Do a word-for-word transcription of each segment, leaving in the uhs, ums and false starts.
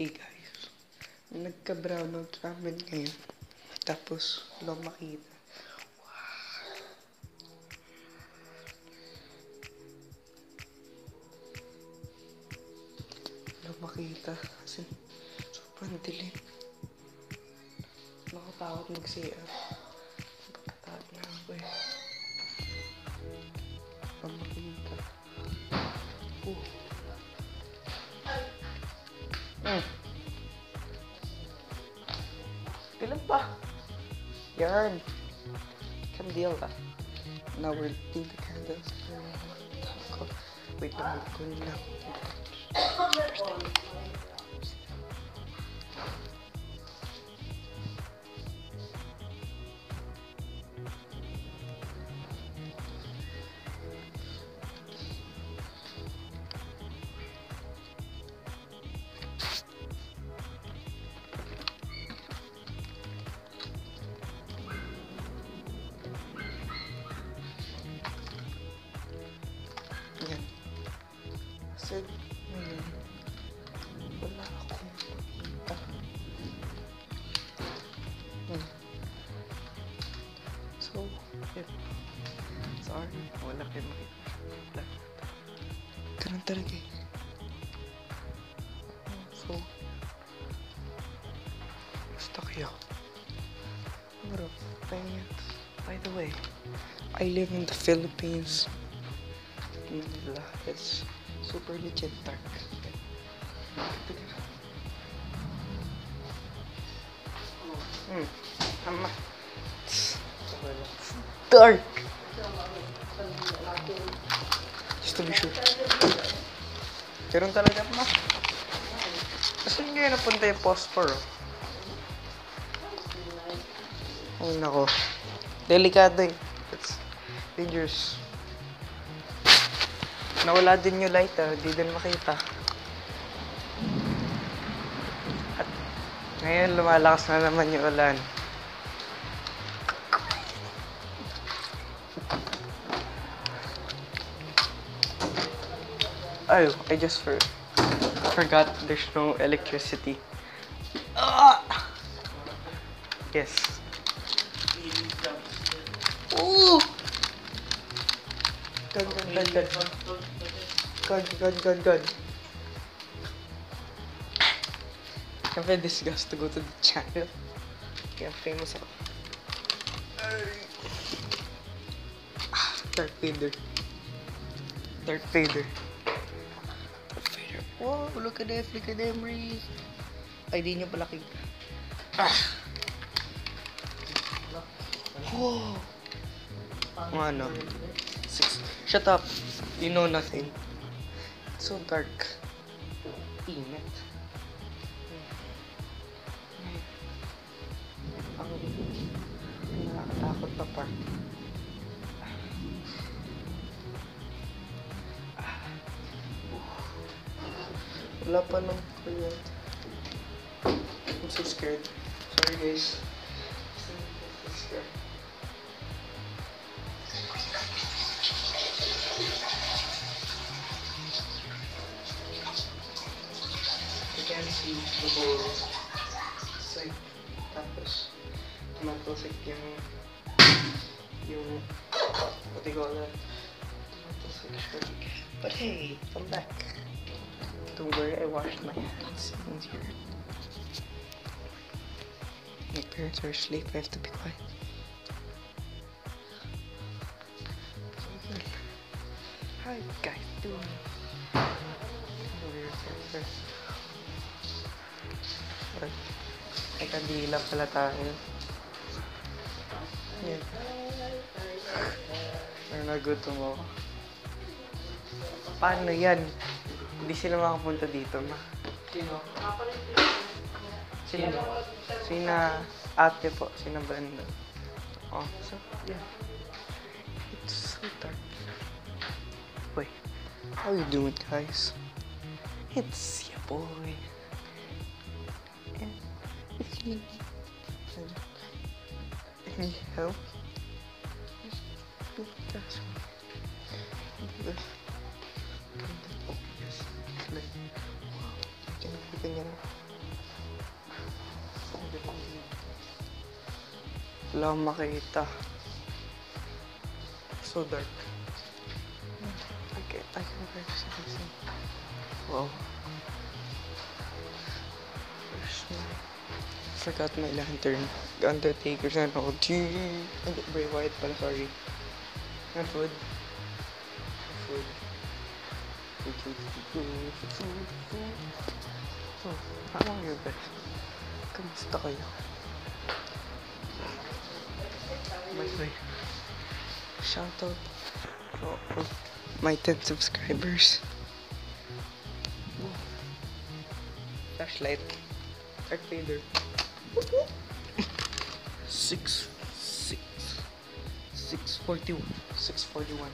Hey guys, nagka-brownout ramen ngayon. Tapos, wala makita. Wala makita. Kasi, sobrang dilim. Nakatakot mag-C R. Pagkatakot na ako eh. Wala makita. Oh. Mm. Ilan pa? Yarn. Candela. Now we're lighting the candles. Wait lang, wait ko lang. Yan. Kasi, ngayon, wala akong makita. Hmm. So, yun. Sorry, wala kayo makita. Ganun talaga eh. So, basta kayo. Bro, by the way, I live in the Philippines. Manila. It's super legit dark. Hmm. It's dark. Just to be sure. Meron talaga ma. Kasi hindi ngayon napunta yung phosphor. Ay nako. Delikado eh. It's dangerous. Nawala din yung light ah, di din makita. At ngayon lumalakas na naman yung ulan. Oh, I just for forgot there's no electricity. Ah! Yes. Ooh! Gun, gun, gun, gun. Gun, gun, gun, gun. I'm very disgusted to go to the channel. Kaya famous ako. Ah, Darth Vader. Darth Vader. Darth Vader. Whoa, look at them, look at them, Reese. Ay, di nyo pala kita. Ah! Whoa! Ano? Six. Shut up. You know nothing. It's so dark. Init. Ang nakakatakot na part. Wala pa ng kuryente. I'm so scared. Sorry guys. I'm scared. You can see the whole site. Tapos, tumatosik yung yung what do you call that? Tumatosik siya. But hey, I'm back. Don't worry, I washed my hands in here. My parents are asleep, I have to be quiet. How you guys doing? Ay, kandila pala tayo. Yan. Ay, nagutom ako. Paano yan? Hindi sila makapunta dito, ma. Sino? Sino? Sina ate po, sina Brenda. Oh, so, yeah. It's so dark. Wait, how you doing, guys? It's your boy. And if you need any help, just ask me. Oh, yes. Like, wow, you can open it up. Wala akong makita. So dark. I can't, I can't really see. Wow. Where's my... Forgot my lantern. Undertaker's and all. Gee. Bray Wyatt pala, sorry. Not food. Food. Food, food, food, food, food, food. Oh, how are you guys? Kamusta kayo? My way. Shoutout for my ten subscribers. Ooh. Flashlight. Darth Vader. Six, six, six forty-one, six forty-one.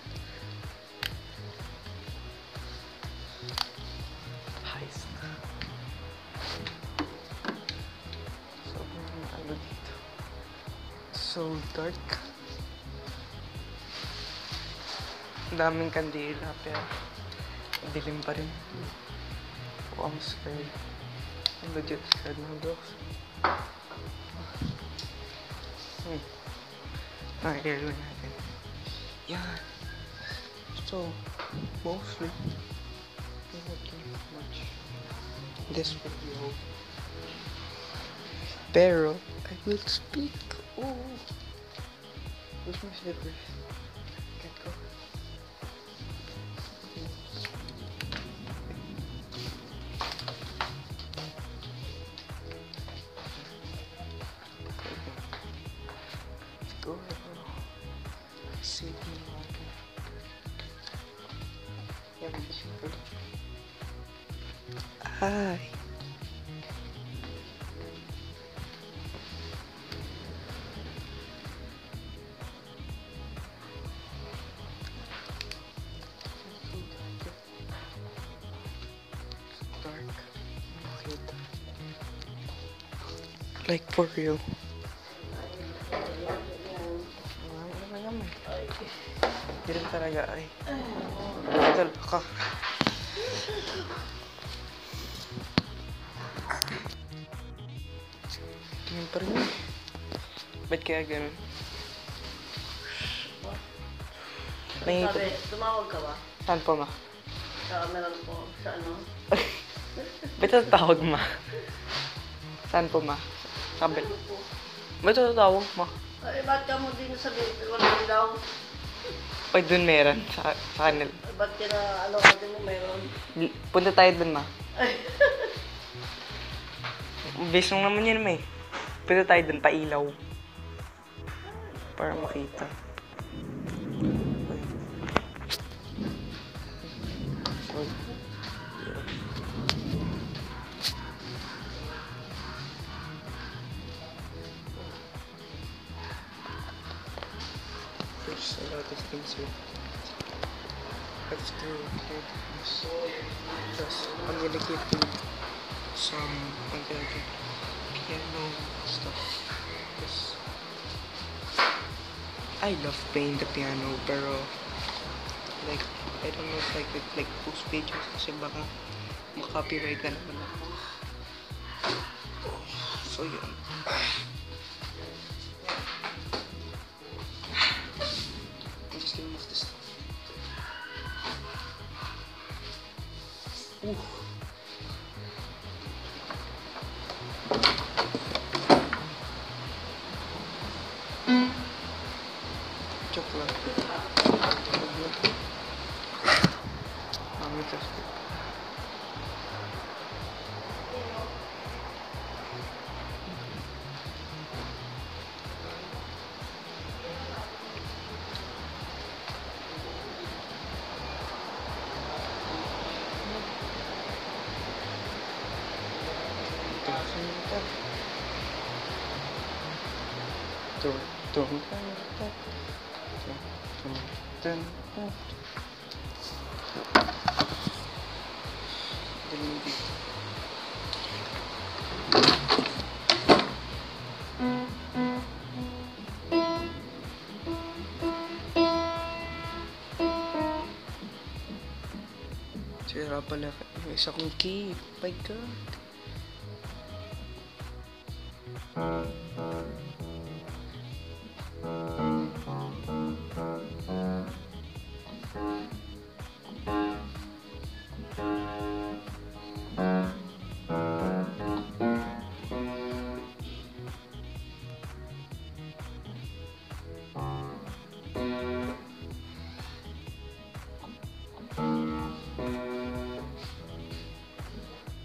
Heist. So, ano dito? So dark. Ang daming kandila pero dilim pa rin. Oh, I'm scared. I'm legit scared now, dogs. Hmm. Nakikilala natin. Yan. So, mostly, not too much this video. Pero, I will speak. Oh, where's my slippers? Can't go. Go. Save me water. Yeah, we should go. Hi. Dark. Makita. Like for real. Hindi rin talaga ay. Tagal ka. Tingin pa rin yun. Ba't kaya ganun? May... Sabi, tumawag ka ba? Saan po, ma? Sa meron po, sa ano? Ba't tatawag, ma? Saan po, ma? Sabi. Ba't tatawag, ma? Ay, ba't ka mo din sabi, wala daw? Oy, dun meron. Sa, sa kanil. Ay, ba't ka na, ano ka din mo meron? Punta tayo dun, ma. Ay, Base lang naman yun, ma eh. Punta tayo dun, pailaw. Para makita. Oy. There's a lot of things here. That's true. Yes, I'm gonna give you some I'm gonna do piano stuff. Yes. I love playing the piano, pero like I don't know if I could like post videos kasi baka makapiright na naman ako. So yun. I'm just gonna move this stuff. Ooh. Joke lang. Mami, just Dun, dun, dun, dun. Dun, dun, dun. Galing dito. Sira pala yung isa kong key. My God.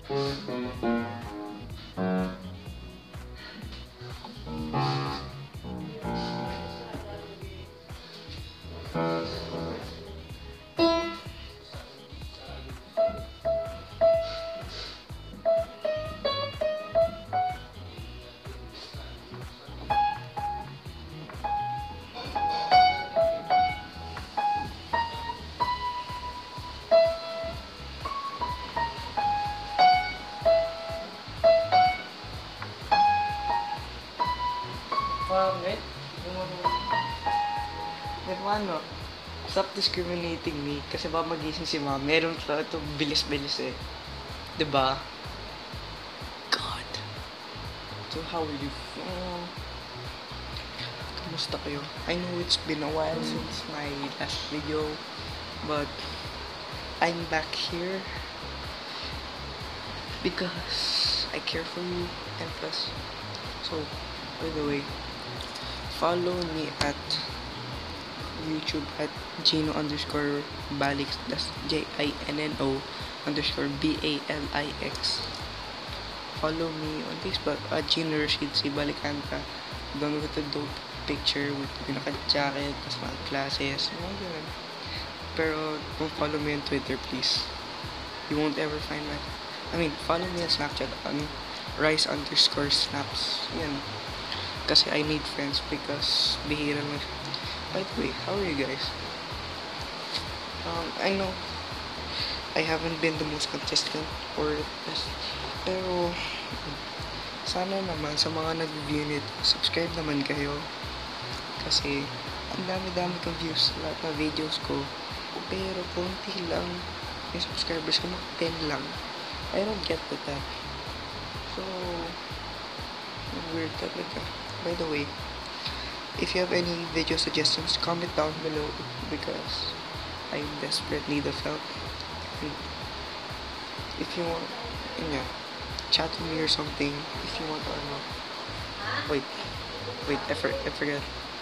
Pangit. Hermano, stop discriminating me kasi ba magising si mama. Meron pa ito bilis-bilis eh. Diba? God. So how are you? Uh, kamusta kayo? I know it's been a while since my last video, but I'm back here because I care for you, and plus, so by the way, follow me at YouTube at Gino underscore Balix. That's J I N N O underscore B A L I X. Follow me on Facebook at Gino Rashid C. Balicanta. Doon with the dope picture with pinaka-jacket, tas mga classes, mga ganun. Pero don't follow me on Twitter, please. You won't ever find my... I mean, follow me on Snapchat on Rice underscore Snaps. Yan. Kasi I need friends because bihira na. By the way, how are you guys? Um, I know I haven't been the most consistent or the best, pero sana naman sa mga nag-view nito, subscribe naman kayo kasi ang dami-dami kong views sa lahat ng videos ko, pero konti lang yung subscribers ko, mga ten lang. I don't get with that. So weird talaga. By the way, if you have any video suggestions, comment down below because I in desperate need of help. And if you want, yeah, chat with me or something. If you want, or no. Wait, wait, I, for, I forgot.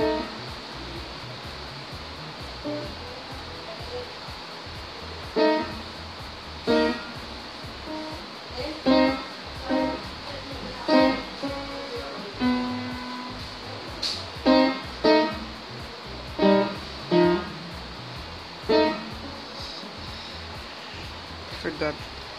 Forgot.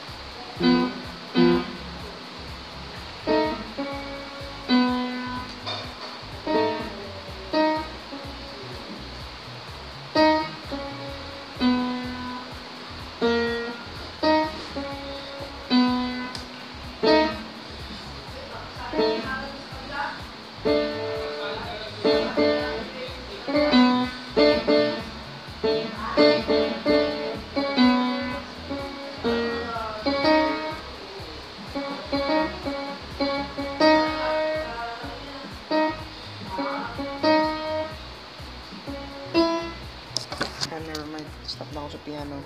Ah, never mind. Stop na ako sa piano.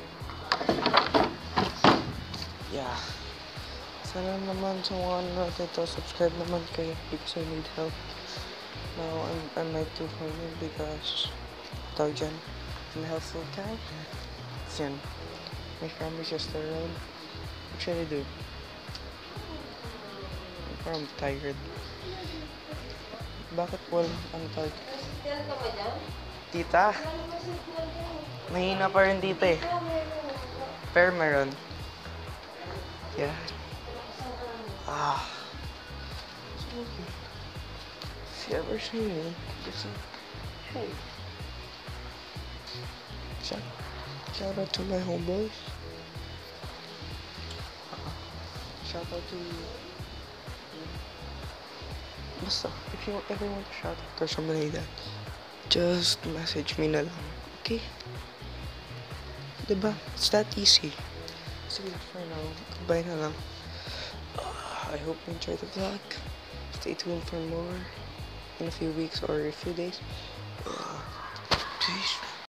Yeah. Sana naman sa mga natin to, subscribe naman kayo because I need help. Now, I'm, I might do for you because tawag dyan, I'm a helpful guy. Yan. My family's just around. What should I do? I'm tired. Bakit wala? Ano tawag? Tita? Mahina pa rin dito eh. Pero meron. Yeah. Ah. If you ever see me, just say, hey. Shout, shout out to my homeboys. Uh, shout out to... Basta, if you ever want to shout out or something like that, just message me na lang. Okay? Diba? It's that easy. Sige, for now, goodbye na lang. Uh, I hope you enjoyed the vlog. Stay tuned for more in a few weeks or a few days. Uh, peace.